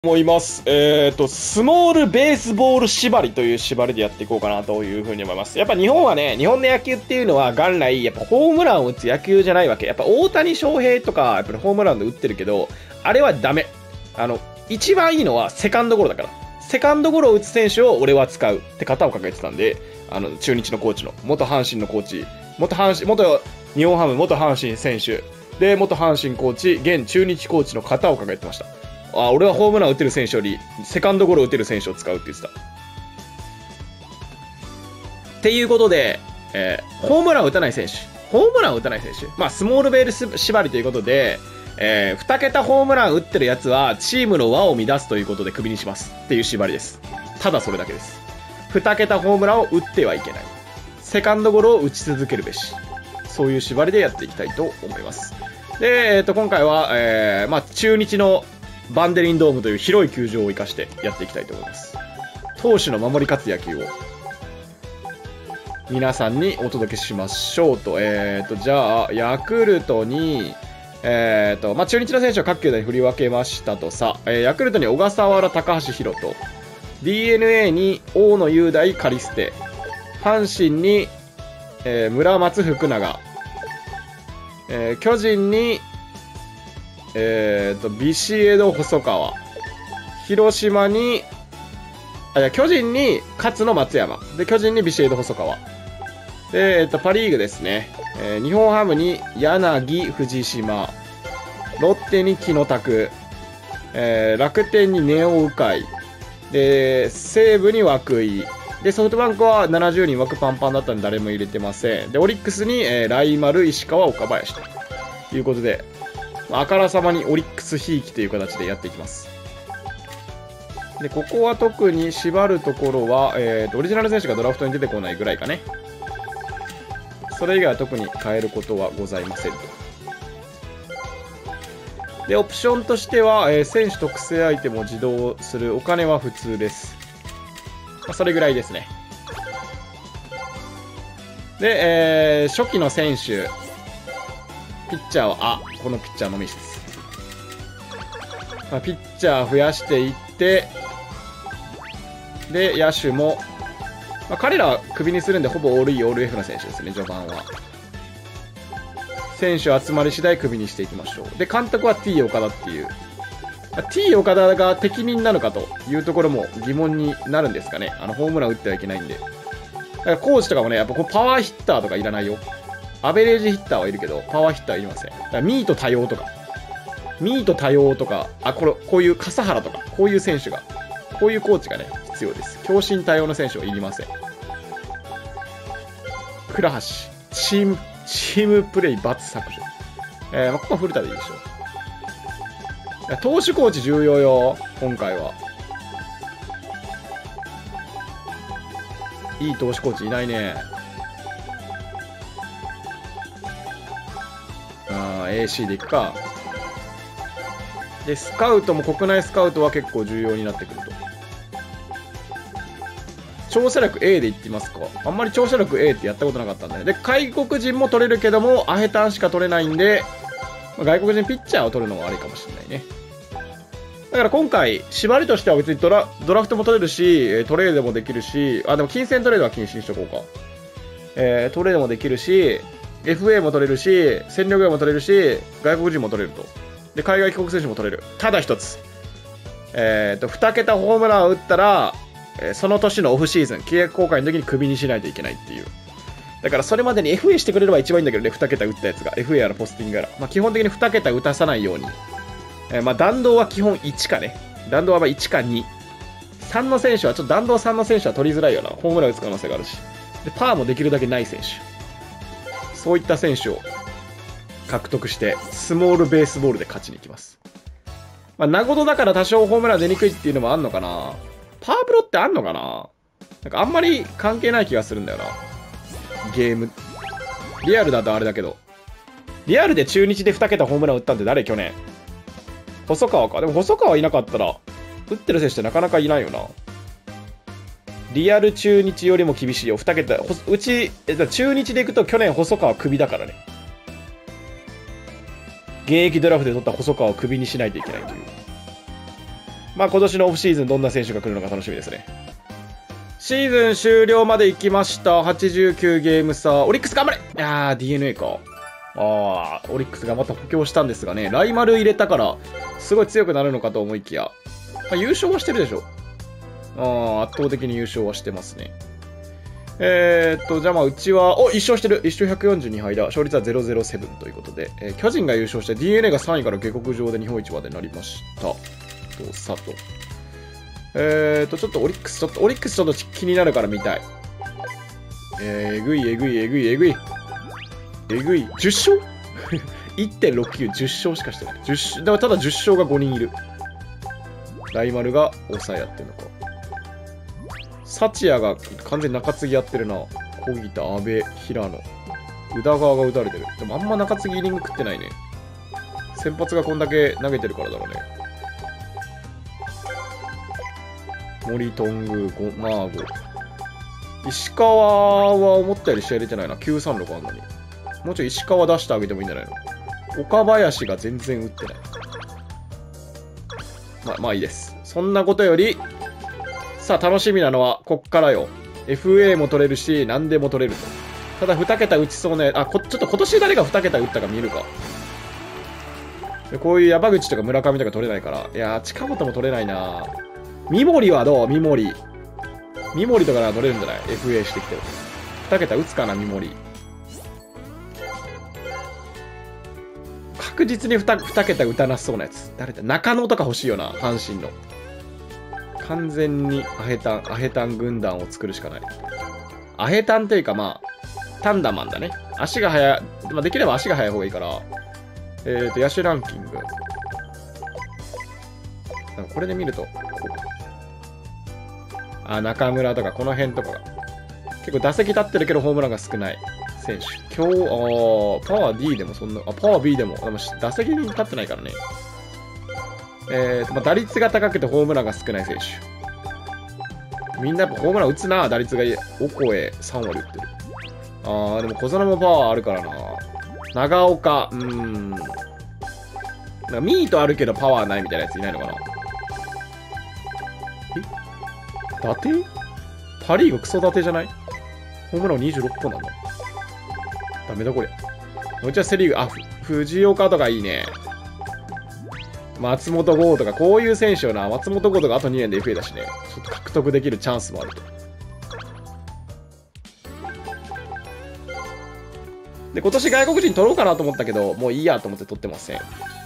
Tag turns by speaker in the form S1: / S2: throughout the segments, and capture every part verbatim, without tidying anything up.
S1: 思います。えっと、スモールベースボール縛りという縛りでやっていこうかなというふうに思います。やっぱ日本はね、日本の野球っていうのは元来、やっぱホームランを打つ野球じゃないわけ。やっぱ大谷翔平とか、やっぱりホームランで打ってるけど、あれはダメ。あの、一番いいのはセカンドゴロだから。セカンドゴロを打つ選手を俺は使うって型を掲げてたんで、あの、中日のコーチの、元阪神のコーチ、元阪神、元日本ハム、元阪神選手、で、元阪神コーチ、現中日コーチの型を掲げてました。あ、俺はホームラン打てる選手よりセカンドゴロ打てる選手を使うって言ってた。っていうことで、えー、ホームラン打たない選手、ホームラン打たない選手、まあスモールベール縛りということで、えー、に桁ホームラン打ってるやつはチームの輪を乱すということでクビにしますっていう縛りです。ただそれだけです。に桁ホームランを打ってはいけない。セカンドゴロを打ち続けるべし。そういう縛りでやっていきたいと思います。で、えー、と今回は、えーまあ、中日のバンデリンドームという広い球場を生かしてやっていきたいと思います。投手の守り勝つ野球を皆さんにお届けしましょうと。えーと、じゃあ、ヤクルトに、えーと、まあ、中日の選手を各球団に振り分けましたとさ、えー、ヤクルトに小笠原、高橋宏斗、ディーエヌエー に大野雄大、カリステ、阪神に、えー、村松、福永、えー、巨人に、えーと、ビシエド、細川。広島に、あ、いや、巨人に勝野、松山。で、巨人にビシエド、細川。で、えーと、パリーグですね。えー、日本ハムに柳、藤島。ロッテに木野拓。えー、楽天に根尾、鵜飼。で、西武に涌井。で、ソフトバンクはななじゅうにん枠パンパンだったんで誰も入れてません。で、オリックスに、えー、ライマル、石川、岡林ということで、あからさまにオリックスひいきという形でやっていきます。で、ここは特に縛るところは、えーと、オリジナル選手がドラフトに出てこないぐらいかね。それ以外は特に変えることはございませんと。で、オプションとしては、えー、選手特製アイテムを自動するお金は普通です。まあ、それぐらいですね。で、えー、初期の選手。ピッチャーは、あ、このピッチャーのみです。まあ、ピッチャー増やしていって、で、野手も、まあ、彼らはクビにするんで、ほぼオール E、オール F の選手ですね、序盤は。選手集まり次第クビにしていきましょう。で、監督は T 岡田っていう。まあ、T 岡田が適任なのかというところも疑問になるんですかね。あの、ホームラン打ってはいけないんで。だからコーチとかもね、やっぱこうパワーヒッターとかいらないよ。アベレージヒッターはいるけど、パワーヒッターはいりません。だからミート多様とか、ミート多様とか、あ、これ、こういう笠原とか、こういう選手が、こういうコーチがね、必要です。強心多様の選手はいりません。倉橋、チーム、チームプレイ×削除。えー、まあ、ここは古田でいいでしょう。投手コーチ重要よ、今回は。いい投手コーチいないね。エーシー でいくか。で、スカウトも国内スカウトは結構重要になってくると。長射力 A でいってみますか。あんまり長射力 A ってやったことなかったんだね。で、外国人も取れるけども、アヘタンしか取れないんで、まあ、外国人ピッチャーを取るのも悪いかもしれないね。だから今回、縛りとしては別にドラ、ドラフトも取れるし、トレードもできるし、あ、でも金銭トレードは禁止にしとこうか。えー、トレードもできるし、エフエー も取れるし、戦力外も取れるし、外国人も取れると。で、海外帰国選手も取れる。ただ一つ。えっと、に桁ホームランを打ったら、えー、その年のオフシーズン、契約更改の時にクビにしないといけないっていう。だからそれまでに エフエー してくれれば一番いいんだけどね、に桁打ったやつが。エフエー やらポスティングやら。まあ、基本的にに桁打たさないように。えー、まあ、弾道は基本いちかね。弾道はまあいちかに。さんの選手は、ちょっと弾道さんの選手は取りづらいよな。ホームラン打つ可能性があるし。で、パーもできるだけない選手。そういった選手を獲得して、スモールベースボールで勝ちに行きます。まあ、名古屋だから多少ホームラン出にくいっていうのもあんのかな。パワープロってあんのかな。なんかあんまり関係ない気がするんだよな。ゲーム。リアルだとあれだけど。リアルで中日でに桁ホームラン打ったんって誰去年。細川か。でも細川いなかったら、打ってる選手ってなかなかいないよな。リアル中日よりも厳しいよ。に桁、うち、中日でいくと去年細川クビだからね。現役ドラフトで取った細川をクビにしないといけないという。 まあ今年のオフシーズンどんな選手が来るのか楽しみですね。シーズン終了まで行きました。はちじゅうきゅうゲーム差。オリックス頑張れ。いやー、ディーエヌエー か。あー、オリックスがまた補強したんですがね、ライマル入れたから、すごい強くなるのかと思いきや、まあ、優勝はしてるでしょ。あー、圧倒的に優勝はしてますね。えーっと、じゃあまあ、うちは、お、いっ勝してる。いっ勝ひゃくよんじゅうに敗だ。勝率はゼロゼロセブンということで、えー、巨人が優勝して ディーエヌエー がさんいから下克上で日本一までなりました。と、さと。えーっと、ちょっとオリックス、ちょっと、オリックスちょっと気になるから見たい。えー、えぐい、えぐい、えぐい、えぐい。えぐい。じゅっ勝 いってんろくきゅう、じゅっ勝しかしてない。じゅっ勝、だからただじゅっ勝がごにんいる。ライマルが抑えやってんのか。サチヤが完全に中継ぎやってるな。小木田、阿部、平野。宇田川が打たれてる。でもあんま中継ぎイニング食ってないね。先発がこんだけ投げてるからだろうね。森、頓宮、ゴマーゴ。石川は思ったより試合出てないな。きゅうさんろくあんのに。もうちょい石川出してあげてもいいんじゃないの？岡林が全然打ってない。まあ、まあいいです。そんなことより、さあ楽しみなのはこっからよ。エフエー も取れるし、何でも取れると。ただに桁打ちそうな、あ、こちょっと今年誰がに桁打ったか見るか。でこういう山口とか村上とか取れないから。いやー、近本も取れないな。三森はどう？三森。三森とかなら取れるんじゃない？ エフエー してきてる。に桁打つかな、三森。確実に 2, 2桁打たなそうなやつ。誰だ？中野とか欲しいよな、阪神の。完全にアヘタン、アヘタン軍団を作るしかない。アヘタンというかまあ、タンダマンだね。足が速い、まあ、できれば足が速い方がいいから、えっと、野手ランキング。なんかこれで見ると、こうか。あ、中村とかこの辺とかが。結構打席立ってるけどホームランが少ない選手。今日、あー、パワー D でもそんな、あ、パワー B でも、でも打席に立ってないからね。えーと、まあ、打率が高くてホームランが少ない選手。みんなやっぱホームラン打つな、打率がいい。オコエさん割打ってる。あー、でも小園もパワーあるからな。長岡、うーん。なんかミートあるけどパワーないみたいなやついないのかな。え？伊達？パリーグクソ伊達じゃない？ホームランにじゅうろっぽんなんだ。ダメだこれ。うちはセリーグ、あ、藤岡とかいいね。松本剛とか、こういう選手をな、松本剛とかあとにねんで エフエー だしね、ちょっと獲得できるチャンスもあると。で、今年外国人取ろうかなと思ったけど、もういいやと思って取ってません。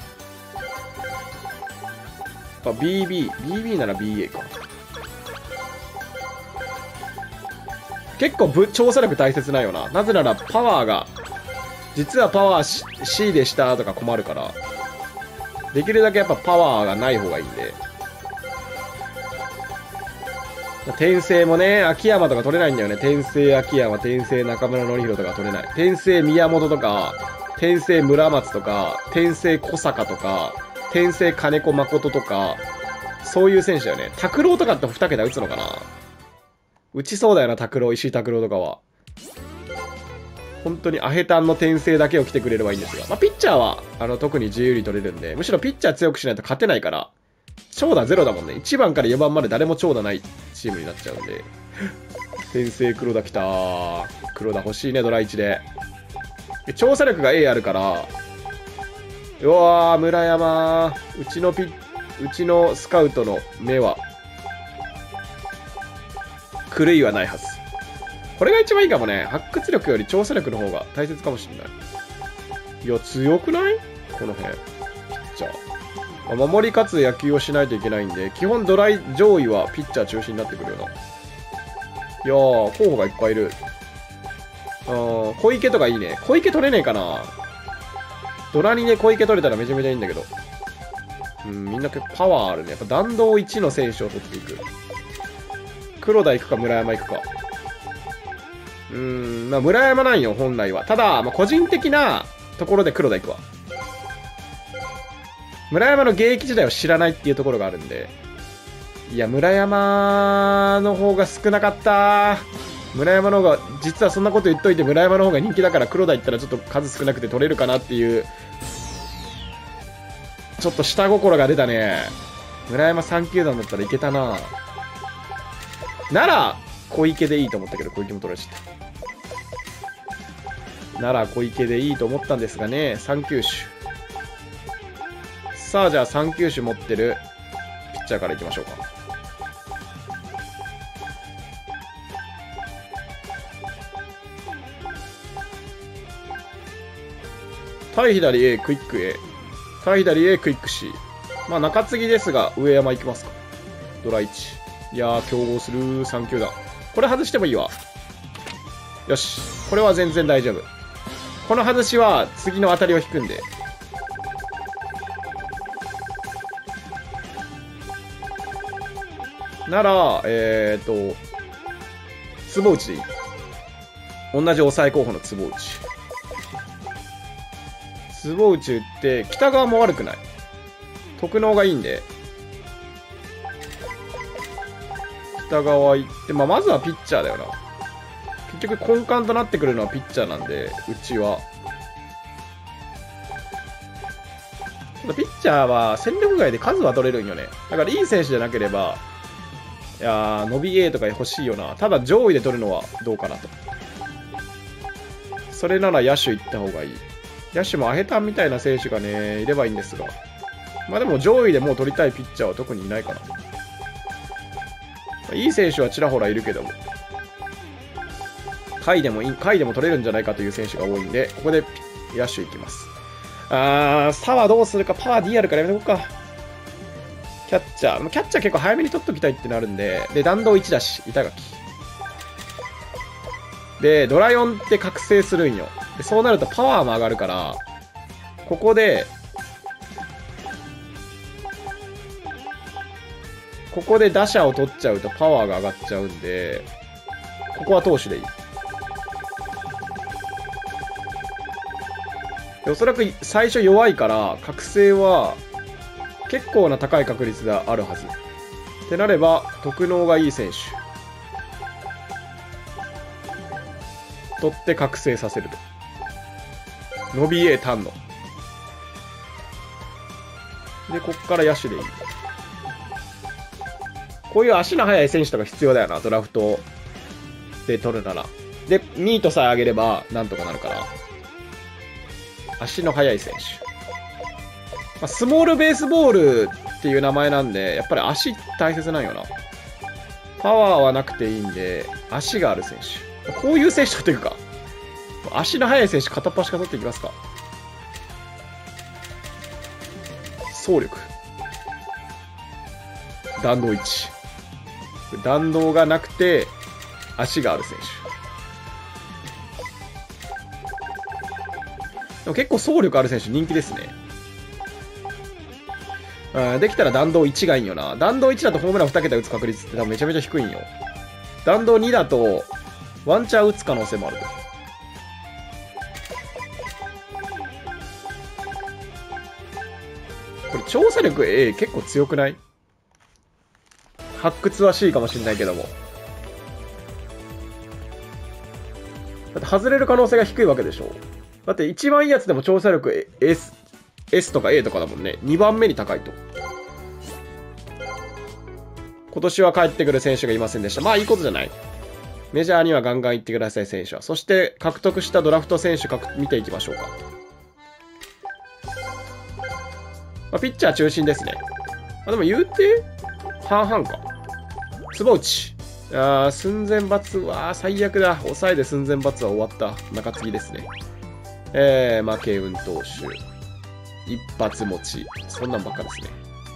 S1: ビービー、ビービー なら ビーエー か。結構ぶ調査力大切ないよな。なぜならパワーが、実はパワー C でしたとか困るから。できるだけやっぱパワーがない方がいいんで。転生もね、秋山とか取れないんだよね。転生秋山、転生中村典弘とか取れない。転生宮本とか、転生村松とか、転生小坂とか、転生金子誠とか、そういう選手だよね。拓郎とかってに桁打つのかな？打ちそうだよな、拓郎、石井拓郎とかは。本当にアヘタンの転生だけを来てくれればいいんですが。まあ、ピッチャーは、あの、特に自由に取れるんで、むしろピッチャー強くしないと勝てないから、長打ゼロだもんね。いちばんからよばんまで誰も長打ないチームになっちゃうんで。転生黒田来たー。黒田欲しいね、ドラいちで。調査力が A あるから、うわー、村山。うちのピッ、うちのスカウトの目は、狂いはないはず。これが一番いいかもね。発掘力より調査力の方が大切かもしれない。いや、強くない？この辺。ピッチャー。まあ、守りかつ野球をしないといけないんで、基本ドライ上位はピッチャー中心になってくるよな。いやー、候補がいっぱいいる。あー、小池とかいいね。小池取れねえかな。ドラにね、小池取れたらめちゃめちゃいいんだけど。うん、みんな結構パワーあるね。やっぱ弾道いちの選手を取っていく。黒田行くか、村山行くか。うーん、まあ、村山なんよ、本来は。ただ、まあ、個人的なところで黒田行くわ。村山の現役時代を知らないっていうところがあるんで。いや、村山の方が少なかった。村山の方が、実はそんなこと言っといて、村山の方が人気だから黒田行ったらちょっと数少なくて取れるかなっていう、ちょっと下心が出たね。 村山さん球団だったらいけたな。なら、小池でいいと思ったけど、小池も取られちゃった。なら、小池でいいと思ったんですがね、さん球種。さあ、じゃあさん球種持ってるピッチャーからいきましょうか。対左 A、クイック A。対左 A、クイック C。まあ、中継ぎですが、上山行きますか。ドラいち。いやー、競合するさん球団。これ外してもいいわ。よし。これは全然大丈夫。この外しは次の当たりを引くんで。なら、えーと、坪内でいい。同じ抑え候補の坪内。坪内打って、北側も悪くない。特能がいいんで。北側行って、まあ、まずはピッチャーだよな。結局根幹となってくるのはピッチャーなんで、うちは。ピッチャーは戦力外で数は取れるんよね。だからいい選手じゃなければ、いやー、伸び A とか欲しいよな。ただ上位で取るのはどうかなと。それなら野手行った方がいい。野手もアヘタンみたいな選手がね、いればいいんですが。まあでも上位でもう取りたいピッチャーは特にいないかな。いい選手はちらほらいるけども。下位でもいい、下位でも取れるんじゃないかという選手が多いんで、ここで野手行きます。あー、差はどうするか、パワー ディーアール からやめとこうか。キャッチャー。キャッチャー結構早めに取っときたいってなるんで、で、弾道いちだし、板垣。で、ドラヨンって覚醒するんよ。で、そうなるとパワーも上がるから、ここで、ここで打者を取っちゃうとパワーが上がっちゃうんで、ここは投手でいい。でおそらく最初弱いから、覚醒は結構な高い確率であるはず。ってなれば、特能がいい選手。取って覚醒させると。伸び A 単の。で、こっから野手でいい。こういう足の速い選手とか必要だよな、ドラフトで取るなら。で、ミートさえ上げればなんとかなるから。足の速い選手。まあ、スモールベースボールっていう名前なんで、やっぱり足大切なんよな。パワーはなくていいんで、足がある選手。こういう選手取っていくか。足の速い選手片っ端から取っていきますか。走力。弾道いち。弾道がなくて、足がある選手。でも結構走力ある選手人気ですね。うん、できたら弾道いちがいいんよな。弾道いちだとホームランに桁打つ確率って多分めちゃめちゃ低いんよ。弾道にだとワンチャン打つ可能性もあると。これ調査力 A 結構強くない？発掘は C かもしれないけども。だって外れる可能性が低いわけでしょ。だって一番いいやつでも調査力 S、S とか A とかだもんね。にばんめに高いと。今年は帰ってくる選手がいませんでした。まあいいことじゃない。メジャーにはガンガン行ってください、選手は。そして獲得したドラフト選手見ていきましょうか。まあ、ピッチャー中心ですね。あ、でも言うて、半々か。坪内。あー、寸前罰は最悪だ。抑えで寸前罰は終わった。中継ぎですね。えー、負け運投手。一発持ち。そんなんばっかですね。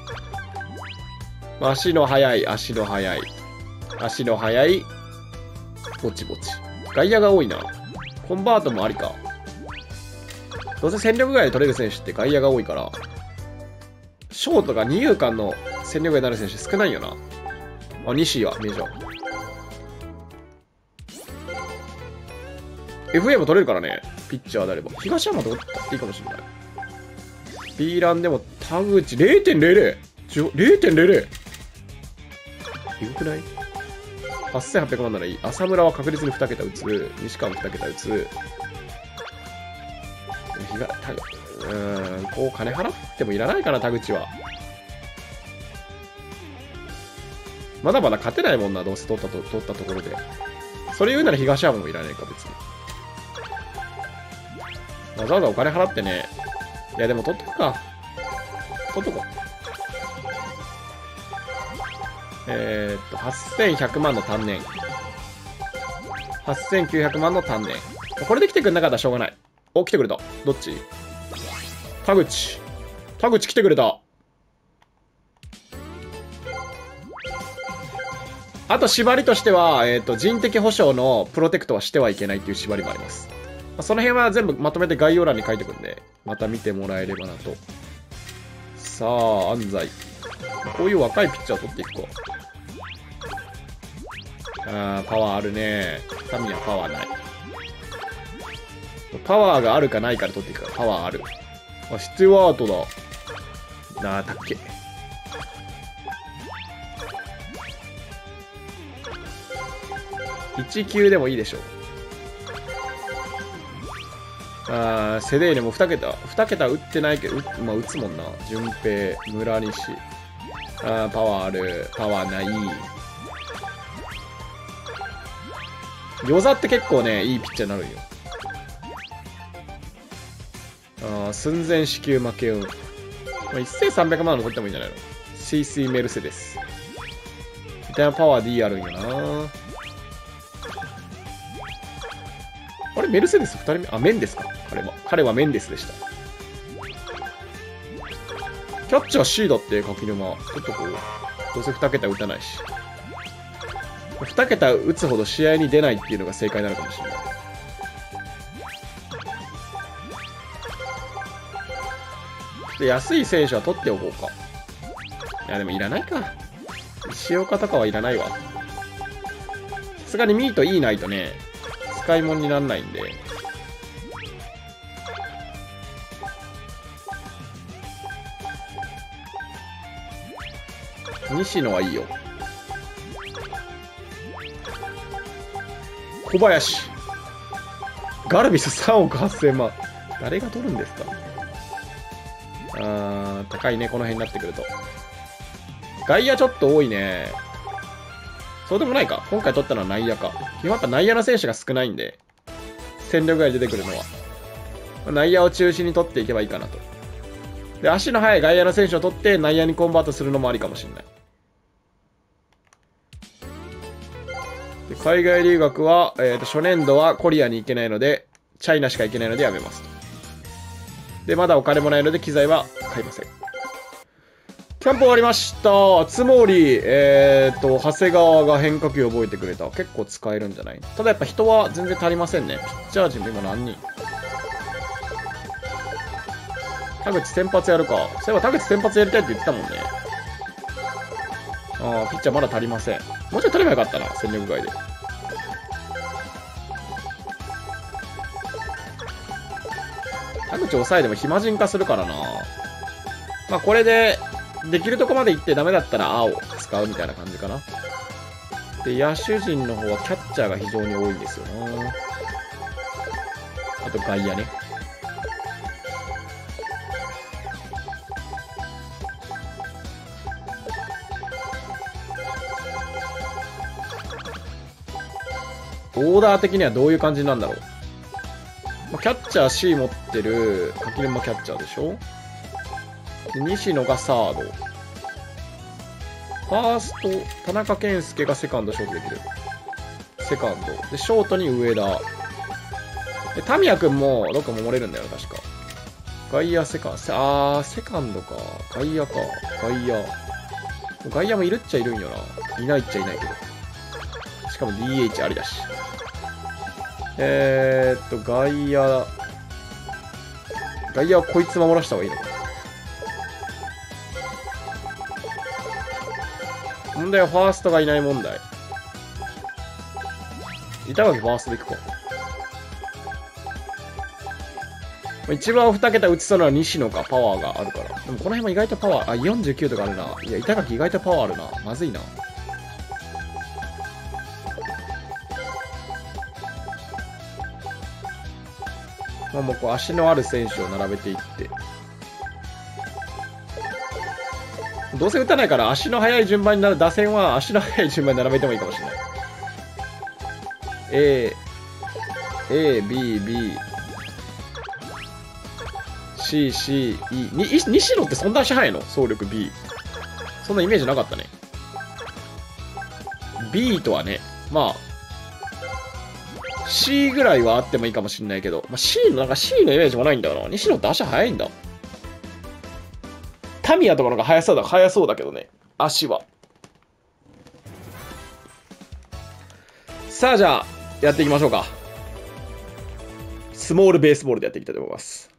S1: 足の速い、足の速い。足の速い。ぼちぼち。外野が多いな。コンバートもありか。どうせ戦力外で取れる選手って外野が多いから、ショートが二遊間の戦力外になる選手少ないよな。あ、西はメジャー。エフエー も取れるからね。ピッチャーであれば。東山とか取っていいかもしれない。B ランでも田口 れいてんれいれい。れいてんれいれい。えぐくない？ はっせんはっぴゃくまんならいい。浅村は確実にに桁打つ。西川もに桁打つ。ひがたうーん、こう金払ってもいらないかな、田口は。 まだまだ勝てないもんな、どうせ取ったと、取ったところで。それ言うなら東山もいらないか、別に。わざわざお金払ってね。いや、でも取っとくか。取っとこう。えー、っと、はっせんひゃくまんの単年。はっせんきゅうひゃくまんの単年。これで来てくんなかったらしょうがない。お、来てくれた。どっち？田口。田口来てくれた。あと縛りとしては、えっと、人的保障のプロテクトはしてはいけないっていう縛りもあります。その辺は全部まとめて概要欄に書いてくんで、また見てもらえればなと。さあ、安西。こういう若いピッチャーを取っていくか。あー、パワーあるね。タミヤパワーない。パワーがあるかないかで取っていくから、パワーある。あ、スチュワートだ。なあ、たっけ。いち級でもいいでしょう。あー、セデーニもに桁、に桁打ってないけど、まあ、打つもんな。順平、村西。あー、パワーある。パワーない。与座って結構ね、いいピッチャーになるんよ。あー、寸前支給負け運。まあ、せんさんびゃくまんの取ってもいいんじゃないの？ シーシー メルセデス。みたいなパワー D あるんよな。あれ、メルセデスふたりめ、あ、メンデスか。彼は。彼はメンデスでした。キャッチャー C だって、柿沼。ちょっとこう、どうせに桁打たないし。に桁打つほど試合に出ないっていうのが正解なのかもしれない。で、安い選手は取っておこうか。いや、でもいらないか。石岡とかはいらないわ。さすがにミートいいないとね、使い物にならないんで。西野はいいよ。小林。ガルビスさんおくはっせんまん。誰が取るんですか？あー、高いね、この辺になってくると。外野ちょっと多いね。そうでもないか。今回取ったのは内野か。基本やっぱ内野の選手が少ないんで、戦力外に出てくるのは。内野を中心に取っていけばいいかなと。で、足の速い外野の選手を取って内野にコンバートするのもありかもしれない。で海外留学は、えーと、初年度はコリアに行けないので、チャイナしか行けないのでやめますと。で、まだお金もないので機材は買いません。キャンプ終わりました。つもり、えーと、長谷川が変化球を覚えてくれた。結構使えるんじゃない？ただやっぱ人は全然足りませんね。ピッチャー陣も今何人？田口先発やるか。そういえば田口先発やりたいって言ってたもんね。ああ、ピッチャーまだ足りません。もうちょい取ればよかったな、戦力外で。田口抑えでも暇人化するからな。まあこれで、できるとこまで行ってダメだったら青を使うみたいな感じかな。で、野手陣の方はキャッチャーが非常に多いんですよな。あと外野ね。オーダー的にはどういう感じなんだろう。まあ、キャッチャー C 持ってる柿沼キャッチャーでしょ。で西野がサード。ファースト、田中健介がセカンドショートできる。セカンド。で、ショートに上田。で、タミヤくんもどっか守れるんだよ、確か。外野セカンド。あー、セカンドか。外野か。外野。外野もいるっちゃいるんよな。いないっちゃいないけど。しかも ディーエイチ ありだし。えーっと、外野。外野はこいつ守らせた方がいいのか。問題はファーストがいない問題。板垣ファーストでいくか。一番に桁打ちそうなのは西野か、パワーがあるから。でもこの辺も意外とパワー、あ、よんじゅうきゅうとかあるな。いや、板垣意外とパワーあるな。まずいな。まあもうこう足のある選手を並べていって。 どうせ打たないから足の速い順番になる打線は足の速い順番に並べてもいいかもしれない。A、A、B、B、C、C、E。に西野ってそんな足速いの？走力 B。そんなイメージなかったね。B とはね、まあ、C ぐらいはあってもいいかもしれないけど、まあ、C の、なんか C のイメージもないんだよな。西野って足速いんだ。タミヤとかのが速そうだ、速そうだけどね。足は。さあ、じゃあ、やっていきましょうか。スモールベースボールでやっていきたいと思います。